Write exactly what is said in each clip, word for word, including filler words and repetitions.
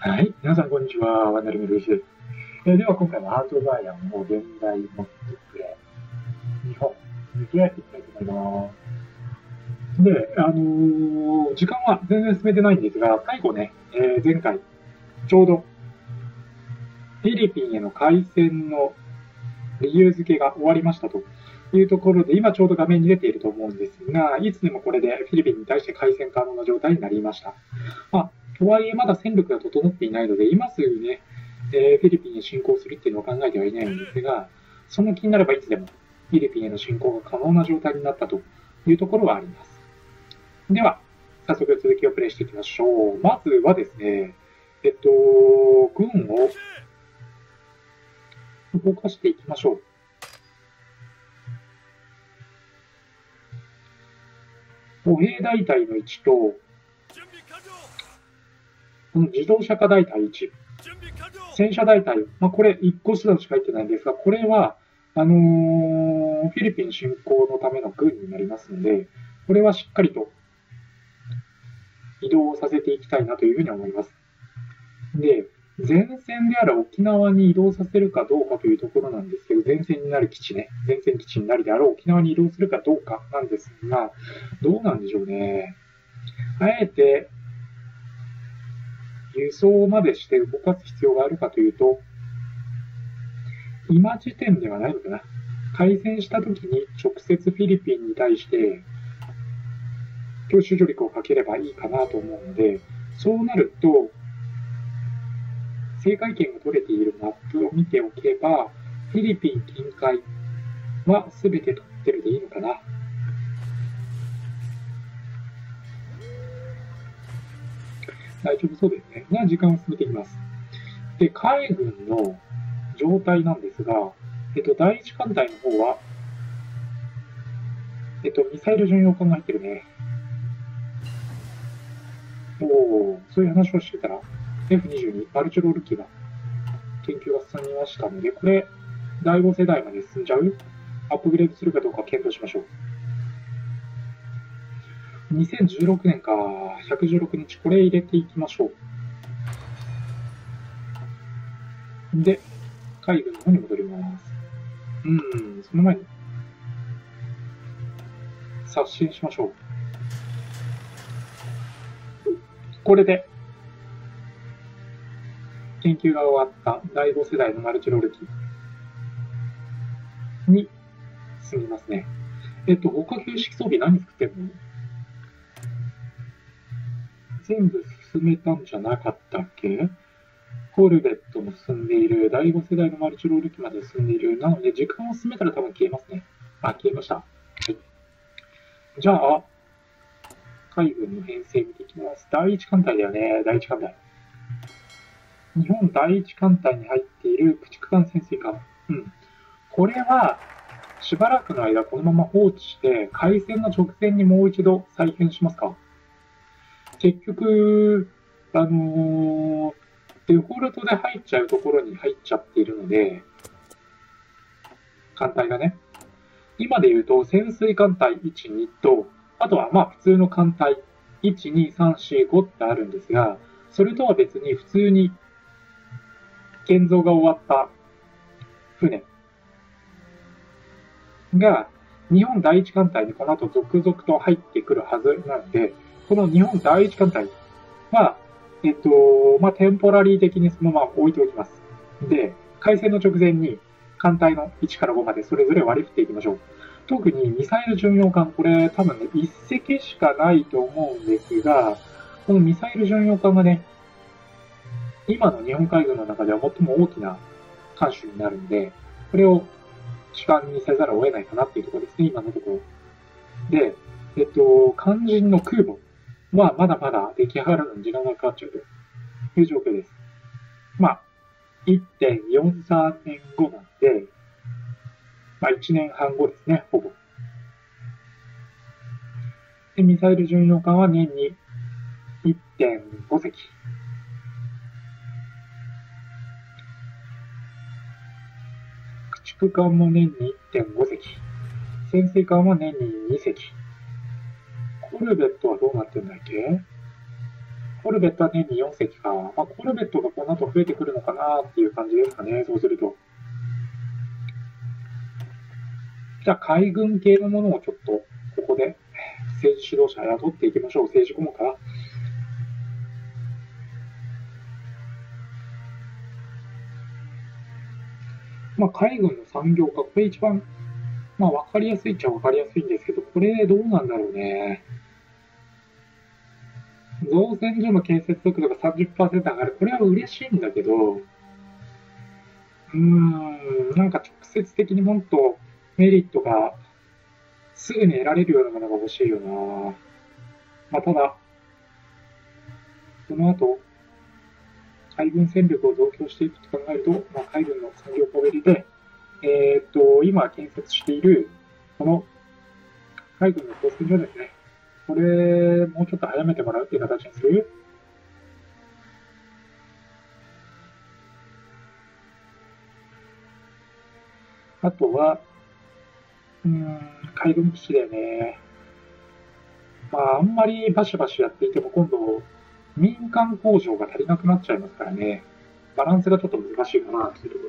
はい。皆さん、こんにちは。ワンダルミルイシです。えーでは、今回もハートバイアンを現代モッドプレイ、日本、向き合っていきたいと思います。で、あのー時間は全然進めてないんですが、最後ね、えー前回、ちょうど、フィリピンへの開戦の理由付けが終わりましたというところで、今ちょうど画面に出ていると思うんですが、いつでもこれでフィリピンに対して開戦可能な状態になりました。まあ、とはいえまだ戦力が整っていないので、今すぐね、えーフィリピンへ侵攻するっていうのを考えてはいないんですが、その気になればいつでもフィリピンへの侵攻が可能な状態になったというところはあります。では、早速続きをプレイしていきましょう。まずはですね、えっと、軍を動かしていきましょう。歩兵大隊のいちと、この自動車化大隊いち、戦車大隊、まあ、これいっこ手段しか入ってないんですが、これは、あのーフィリピン侵攻のための軍になりますので、これはしっかりと移動させていきたいなというふうに思います。で、前線である沖縄に移動させるかどうかというところなんですけど、前線になる基地ね、前線基地になるであろう沖縄に移動するかどうかなんですが、どうなんでしょうね。あえて輸送までして動かす必要があるかというと、今時点ではないのかな。開戦した時に直接フィリピンに対して強襲上陸をかければいいかなと思うので、そうなると、制海権が取れているマップを見ておけば、フィリピン近海は全て取ってるでいいのかな。大丈夫そうですね。が、時間を進めていきます。で、海軍の状態なんですが、えっと、第一艦隊の方は、えっと、ミサイル巡洋艦が入ってるね。おお、そういう話をしてたら、エフにじゅうに マルチロール機が研究が進みましたので、これ、だいご世代まで進んじゃう？アップグレードするかどうか検討しましょう。にせんじゅうろくねんか、ひゃくじゅうろくにち、これ入れていきましょう。で、海軍の方に戻ります。うん、その前に、刷新しましょう。これで、研究が終わっただいご世代のマルチロール機に進みますね。えっと、他旧式装備何作ってるの？全部進めたんじゃなかったっけ？コルベットも進んでいる。だいご世代のマルチロール機まで進んでいる。なので、時間を進めたら多分消えますね。あ、消えました。はい。じゃあ、海軍の編成見ていきます。第一艦隊だよね。第一艦隊。日本第一艦隊に入っている駆逐艦潜水艦。うん。これは、しばらくの間このまま放置して、開戦の直前にもう一度再編しますか。結局、あのー、デフォルトで入っちゃうところに入っちゃっているので、艦隊がね、今で言うと潜水艦隊いち、にと、あとはまあ普通の艦隊いち、に、さん、よん、ごってあるんですが、それとは別に普通に建造が終わった船が日本第一艦隊にこの後続々と入ってくるはずなので、この日本第一艦隊は、えっと、まあ、テンポラリー的にそのまま置いておきます。で、開戦の直前に艦隊のいちからごまでそれぞれ割り振っていきましょう。特にミサイル巡洋艦、これ多分ね、いっ隻しかないと思うんですが、このミサイル巡洋艦がね、今の日本海軍の中では最も大きな艦種になるんで、これを主艦にせざるを得ないかなっていうところですね、今のところ。で、えっと、肝心の空母はまだまだ出来上がるのに時間がかかっちゃうという状況です。まあ、いってんよんさんねんごなんで、まあいちねんはんごですね、ほぼ。で、ミサイル巡洋艦は年に いってんご 隻。駆逐艦も年に いってんご 隻。潜水艦は年にに隻。コルベットはどうなってるんだっけ？ コルベットは年によん隻か。まあ、コルベットがこの後増えてくるのかなっていう感じですかね、そうすると。じゃあ、海軍系のものをちょっと、ここで、政治指導者雇っていきましょう。政治顧問かな。まあ、海軍の産業化、これ一番、まあ、わかりやすいっちゃわかりやすいんですけど、これどうなんだろうね。造船所の建設速度がさんじゅっパーセント上がる。これは嬉しいんだけど、うーん、なんか直接的にもっとメリットがすぐに得られるようなものが欲しいよな。まあ、ただ、その後、海軍戦力を増強していくと考えると、まあ、海軍の産業化を入れて、えーっと、今建設している、この海軍の造船所ですね。これ、もうちょっと早めてもらうっていう形にする。あとは、うーん、海軍基地だよね。まあ、あんまりバシバシやっていても今度、民間工場が足りなくなっちゃいますからね。バランスがちょっと難しいかなというところ。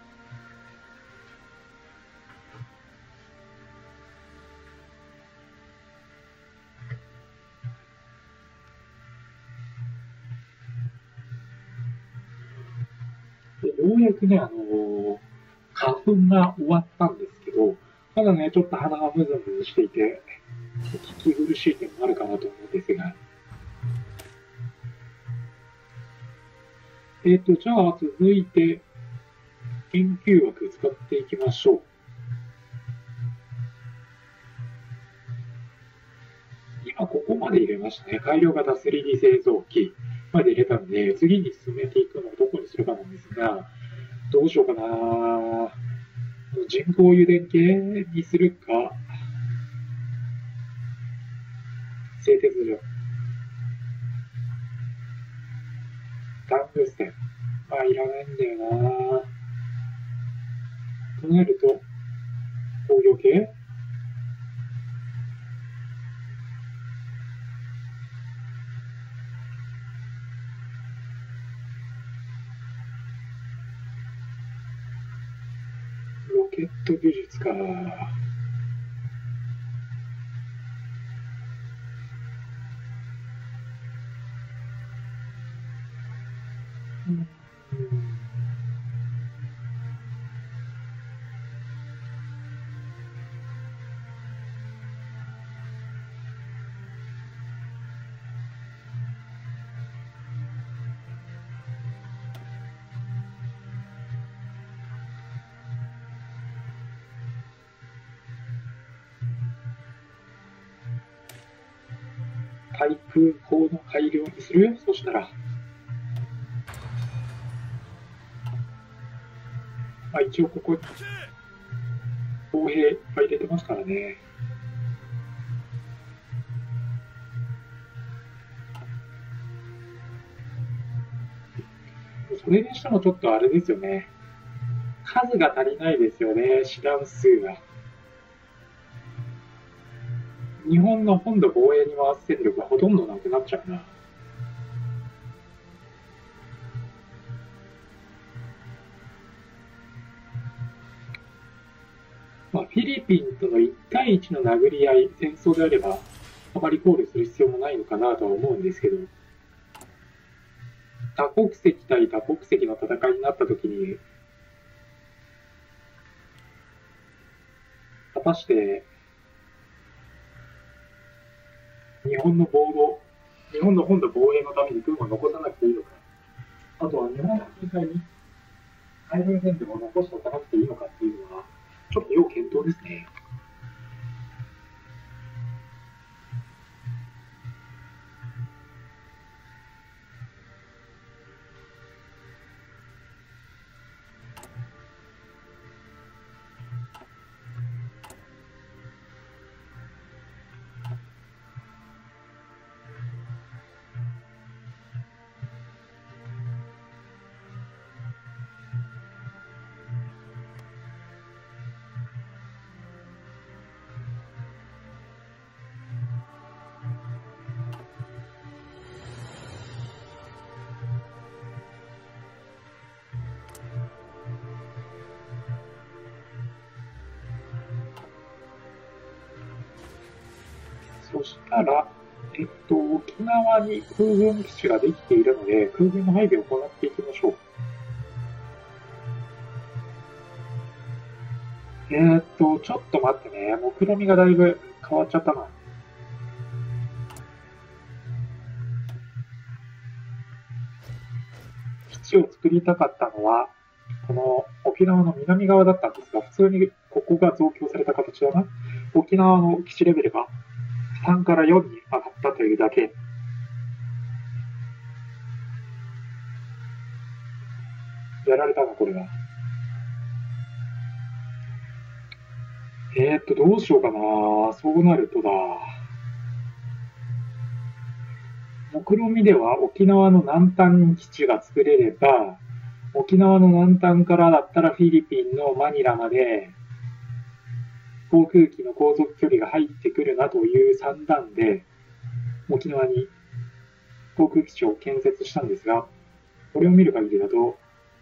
でようやくね、あのー花粉が終わったんですけど、まだね、ちょっと鼻がムズムズしていて、聞き苦しい点もあるかなと思うんですが。えっ、と、じゃあ続いて、研究枠使っていきましょう。今ここまで入れましたね。改良型 スリーディー 製造機まで入れたので、次に進めていくのをどこにするかなんですが、どうしようかな。人工油田系にするか、製鉄所、タングステン。まあ、いらないんだよな。となると、工業系ロケット技術か。うん、対空砲の改良にするそしたら、まあ、一応ここ、砲兵いっぱい出てますからね。それにしてもちょっとあれですよね。数が足りないですよね、師団数が。日本の本土防衛に回す戦力がほとんどなくなっちゃうな。まあ、フィリピンとのいち対いちの殴り合い、戦争であれば、あまり考慮する必要もないのかなとは思うんですけど、多国籍対多国籍の戦いになったときに、果たして日本の防土、日本の本土防衛のために軍を残さなくていいのか、あとは日本の近海に海軍戦力を残しておかなくていいのかっていうのは、ちょっと要検討ですね。 そしたら、えっと、沖縄に空軍基地ができているので、空軍の配備を行っていきましょう。えー、っと、ちょっと待ってね。目論見みがだいぶ変わっちゃったな。基地を作りたかったのは、この沖縄の南側だったんですが、普通にここが増強された形だな。沖縄の基地レベルがさんからよんに上がったというだけ。やられたな、これは。えー、っと、どうしようかな。そうなるとだ。目論見みでは沖縄の南端に基地が作れれば、沖縄の南端からだったらフィリピンのマニラまで航空機の航続距離が入ってくるなという算段で沖縄に航空基地を建設したんですが、これを見る限りだと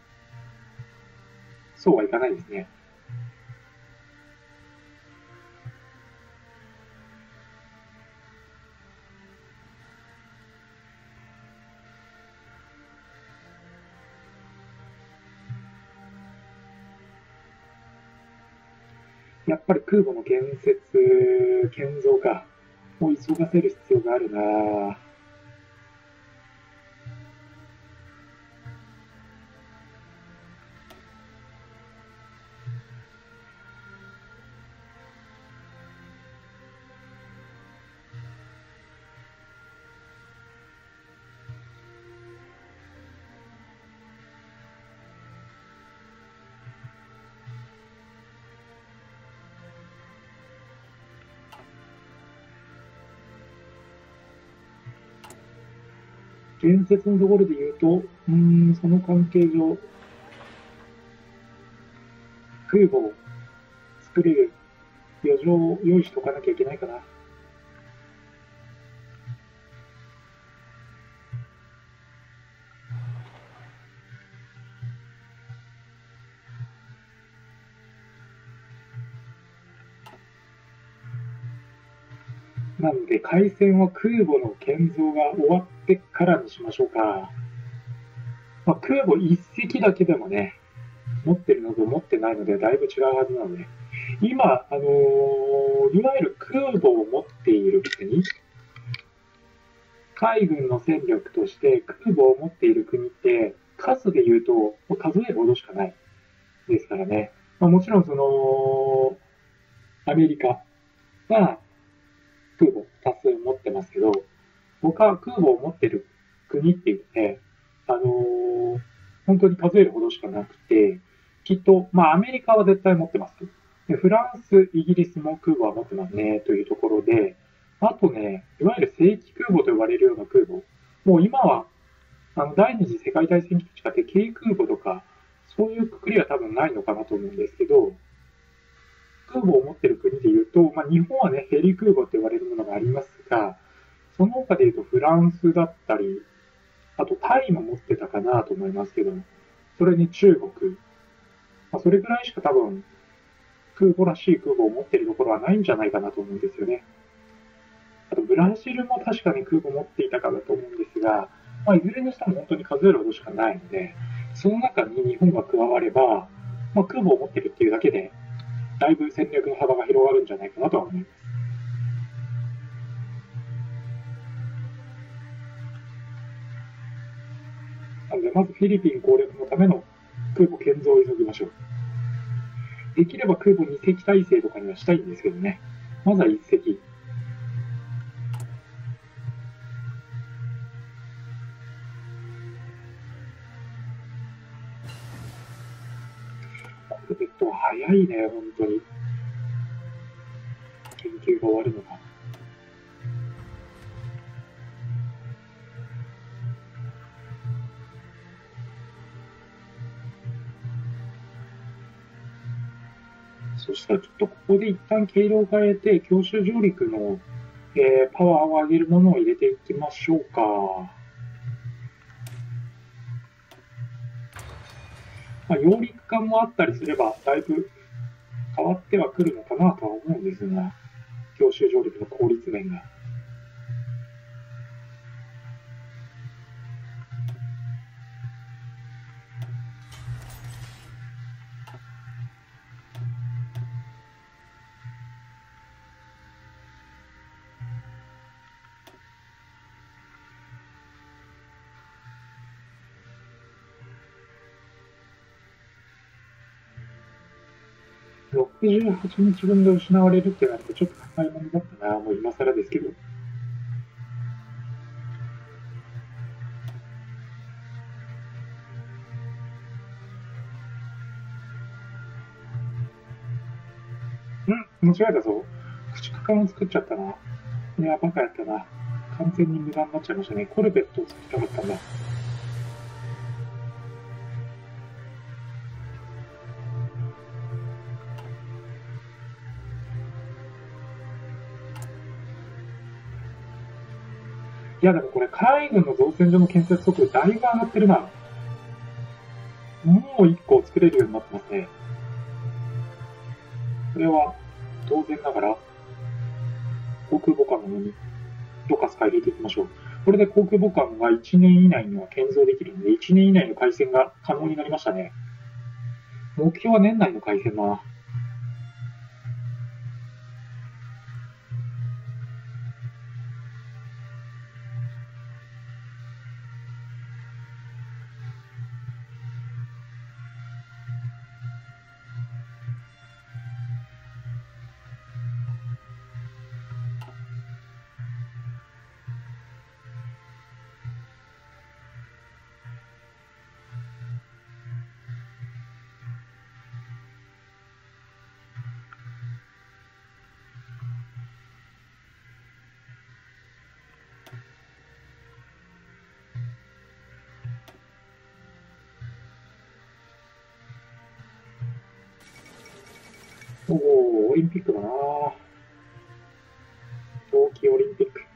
そうはいかないですね。やっぱり空母の建設、建造か、を急がせる必要があるな。建設のところで言うと、うーん、その関係上、空母を作れる余剰を用意しておかなきゃいけないかな。なので、海戦は空母の建造が終わってからにしましょうか。まあ、空母一隻だけでもね、持ってるのと持ってないのでだいぶ違うはずなので、今、あのー、いわゆる空母を持っている国、海軍の戦力として空母を持っている国って、数で言うともう数えるほどしかないですからね。まあ、もちろんその、アメリカは空母多数持ってますけど、僕は空母を持ってる国って言って、あのー本当に数えるほどしかなくて、きっと、まあアメリカは絶対持ってます。でフランス、イギリスも空母は持ってますね、というところで、あとね、いわゆる正規空母と呼ばれるような空母、もう今は、あの、第二次世界大戦期と違って軽空母とか、そういうくくりは多分ないのかなと思うんですけど、空母を持っている国でいうと、まあ、日本はね、ヘリ空母と呼ばれるものがありますが、その他でいうとフランスだったり、あとタイも持ってたかなと思いますけど、それに中国、まあ、それぐらいしか多分空母らしい空母を持っているところはないんじゃないかなと思うんですよね。あとブラジルも確かに空母を持っていたかだと思うんですが、まあ、いずれにしても本当に数えるほどしかないので、その中に日本が加われば、まあ、空母を持っているっていうだけで、だいぶ戦略の幅が広がるんじゃないかなとは思います。なので、まずフィリピン攻略のための空母建造を急ぎましょう。できれば空母に隻体制とかにはしたいんですけどね。まずはいっ隻。えっと、早いね、本当に。研究が終わるのが。そしたらちょっとここで一旦経路を変えて、強襲上陸の、えー、パワーを上げるものを入れていきましょうか。まあ、揚陸艦もあったりすれば、だいぶ変わってはくるのかなとは思うんですが、強襲上陸の効率面が。 ろくじゅうはちにちぶんで失われるってなるとちょっと考え物だったな、もう今更ですけど。ん間違えたぞ。駆逐艦を作っちゃったな。いや、バカやったな。完全に無駄になっちゃいましたね。コルベットを作りたかったんだ。いや、でもこれ、海軍の造船所の建設速度だいぶ上がってるな。もういっこ作れるようになってますね。これは、当然ながら、航空母艦ののに、ロカス海入れていきましょう。これで航空母艦がいちねん以内には建造できるので、いちねん以内の開戦が可能になりましたね。目標は年内の開戦な。おお、オリンピックだな。冬季オリンピック。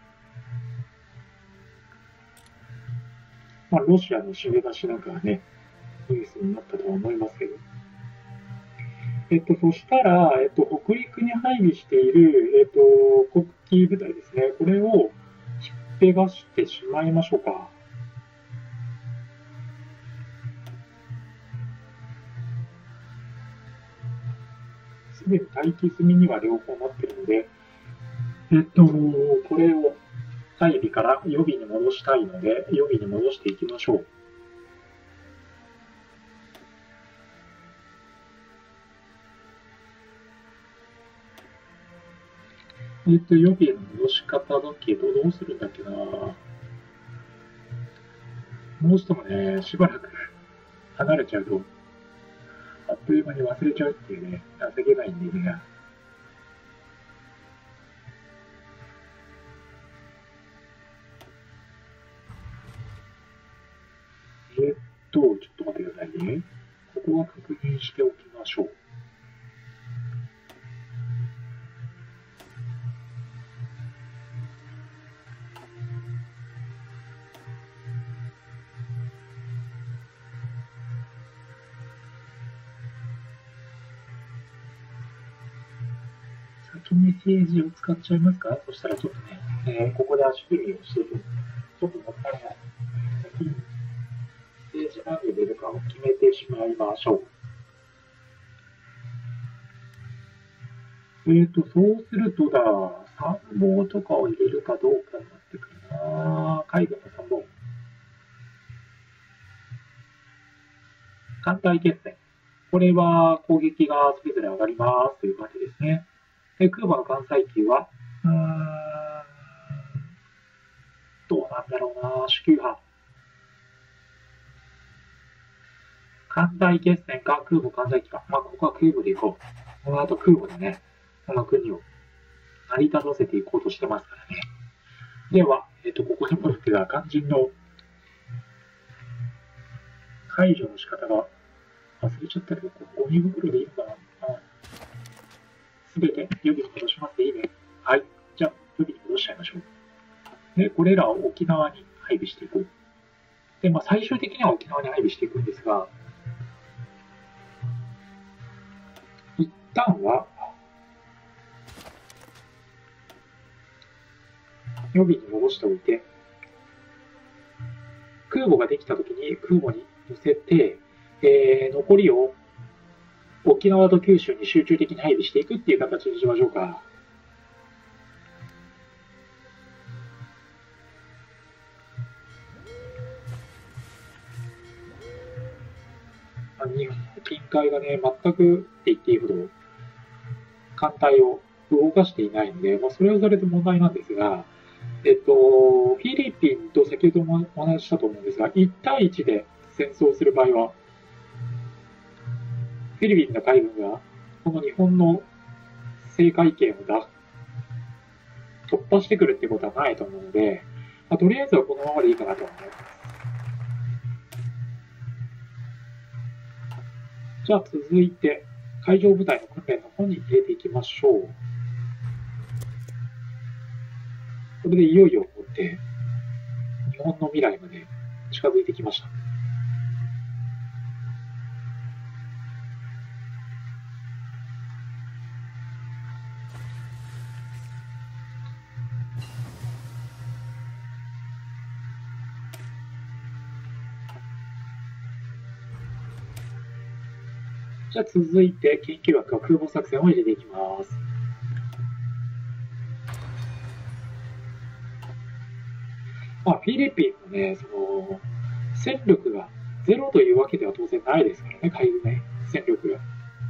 まあ、ロシアの締め出しなんかはね、ニュースになったとは思いますけど。えっと、そしたら、えっと、北陸に配備している、えっと、国旗部隊ですね。これをひっぺがしてしまいましょうか。すでに待機済みには両方なっているので、えっと、これを配備から予備に戻したいので、予備に戻していきましょう。えっと、予備への戻し方だけど、どうするんだっけな。もうしてもね、しばらく離れちゃうと、あっという間に忘れちゃうっていうね、情けないんでね。えっと、ちょっと待ってくださいね。ここは確認しておきましょう。先に政治を使っちゃいますか？そしたらちょっとね、えー、ここで足踏みをしてる。ちょっともったいない。先に政治何に出るかを決めてしまいましょう。えっと、そうするとだ、参謀とかを入れるかどうかになってくるな。海軍の参謀。艦隊決戦。これは攻撃がそれぞれ上がりますという感じですね。で、空母の艦載機は、うーん、どうなんだろうな、主級派。艦隊決戦か空母艦載機か。まあ、ここは空母でいこう。この後空母でね、この国を成り立たせていこうとしてますからね。では、えっと、ここに戻ってた肝心の解除の仕方が忘れちゃったけど、ここゴミ袋でいいのかな。すべて予備に戻しますでいいね。はい。じゃあ、予備に戻しちゃいましょう。で、これらを沖縄に配備していこう。で、まあ、最終的には沖縄に配備していくんですが、一旦は、予備に戻しておいて、空母ができたときに空母に乗せて、えー、残りを沖縄と九州に集中的に配備していくっていう形にしましょうか。日本近海がね、全くって言っていいほど艦隊を動かしていないので、まあ、それはそれで問題なんですが、えっと、フィリピンと先ほどもお話ししたと思うんですが、いち対いちで戦争をする場合は、フィリピンの海軍がこの日本の制海権をだ突破してくるってことはないと思うので、まあ、とりあえずはこのままでいいかなと思います。じゃあ続いて、海上部隊の訓練の方に入れていきましょう。これでいよいよもって日本の未来まで近づいてきました。じゃあ続いて研究枠は空母作戦を入れていきます。まあ、フィリピンもね、その戦力がゼロというわけでは当然ないですからね、海軍ね、戦力が。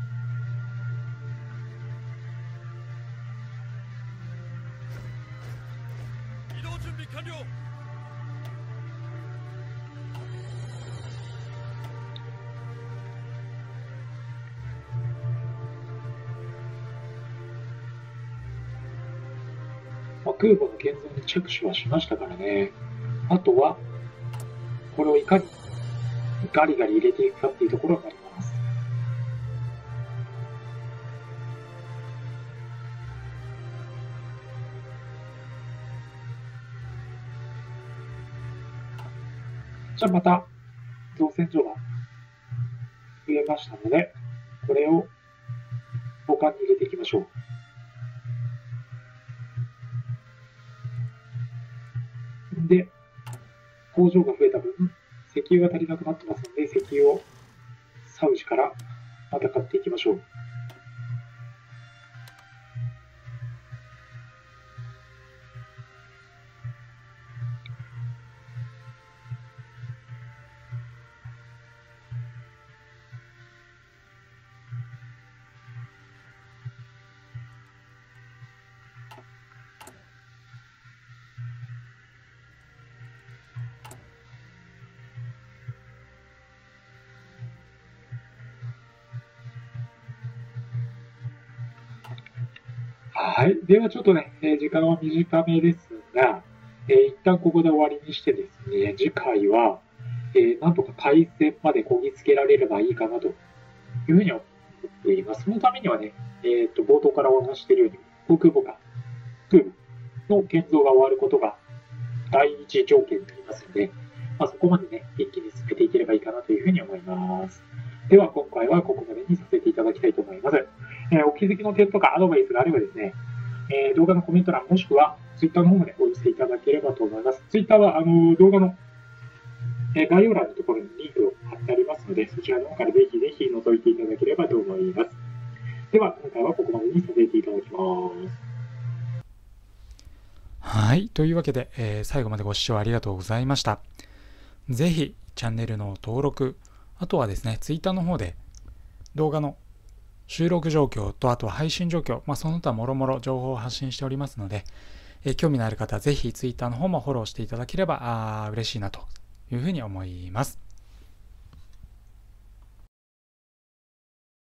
移動準備完了。 まあ、空母の現像に着手はしましたからね。あとは、これをいかにガリガリ入れていくかっていうところになります。じゃあまた、造船所が増えましたので、これを保管に入れていきましょう。で、工場が増えた分、石油が足りなくなってますので、石油をサウジからまた買っていきましょう。はい。ではちょっとね、えー時間は短めですが、えー一旦ここで終わりにしてですね、次回は、えーなんとか海戦までこぎつけられればいいかなというふうに思っています。そのためにはね、えっと、冒頭からお話ししているように、航空母艦、空母の建造が終わることが第一条件になりますので、まあ、そこまでね、一気に進めていければいいかなというふうに思います。では、今回はここまでにさせていただきたいと思います。えーお気づきの点とかアドバイスがあればですね、えー動画のコメント欄もしくは Twitter の方までお寄せいただければと思います。Twitter はあの動画の、えー概要欄のところにリンクを貼ってありますので、そちらの方からぜひぜひ覗いていただければと思います。では、今回はここまでにさせていただきます。 はい。というわけで、えー最後までご視聴ありがとうございました。ぜひ、チャンネルの登録、あとはですね、Twitter の方で動画の収録状況と、あとは配信状況、まあ、その他もろもろ情報を発信しておりますので、えー興味のある方はぜひ Twitter の方もフォローしていただければあー嬉しいなというふうに思います。